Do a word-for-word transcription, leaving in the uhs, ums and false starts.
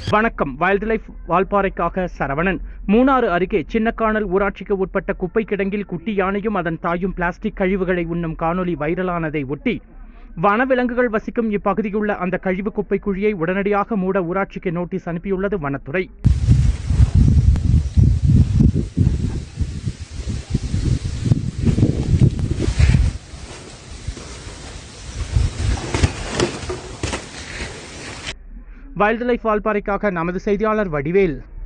வணக்கம். Wild life வால்பாறைக்காக சரவணன். மூணாறு அருகே சின்னக்கானல் ஊராட்சிக்கு உட்பட்ட குப்பை கிடங்கில் குட்டி யானையும் அதன் தாயும் பிளாஸ்டிக் கழிவுகளை உண்ணும் காணொலி வைரலானதை ஒட்டி வனவிலங்குகள் வசிக்கும் இப்பகுதியுள்ள அந்த கழிவு குப்பை குழியை உடனடியாக மூட ஊராட்சிக்கு நோட்டீஸ் அனுப்பியுள்ளது வனத்துறை. வைல்ட் லைஃப் வால்பாறைக்காக நமது செய்தியாளர் வடிவேல்.